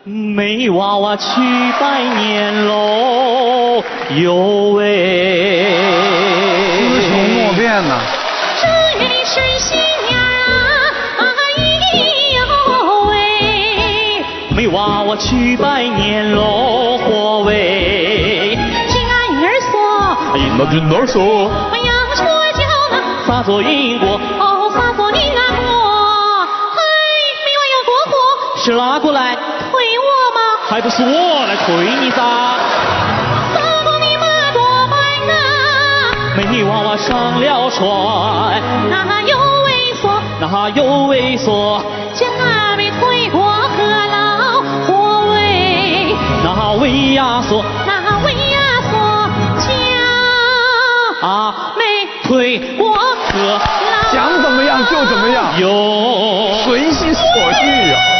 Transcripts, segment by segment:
梅娃娃去拜年喽，哟喂！ 词穷莫变呐。 正月里水新年啊，哟喂！ 梅娃娃去拜年喽，嚯喂！ 金安儿说， 那金儿说， 我要说叫了， 撒作因果， 哦，撒作你那国，嗨，梅娃要过火， 是哪个来？ 推我吗？ 还不是我来推你噻！ 撒作你们多半呐， 梅娃娃上了船， 那有猥琐， 那有猥琐， 将俺们推过河老火喂， 那为呀说， 那为呀说将没推过河老。 想怎么样就怎么样， 哟， 随心所欲啊！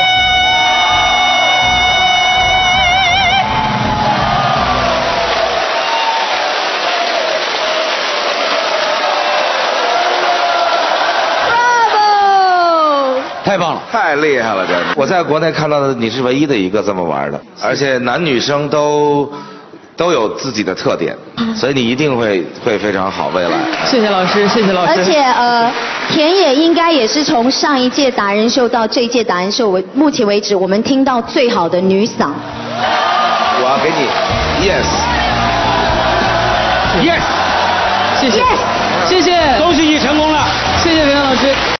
太棒了， 太厉害了！这我在国内看到的，你是唯一的一个这么玩的，而且男女生都有自己的特点，所以你一定会非常好未来。 谢谢老师，谢谢老师。 而且田野应该也是从上一届达人秀到这一届达人秀，目前为止我们听到最好的女嗓。 我要给你 yes， 谢谢，谢谢，恭喜你成功了，谢谢田老师。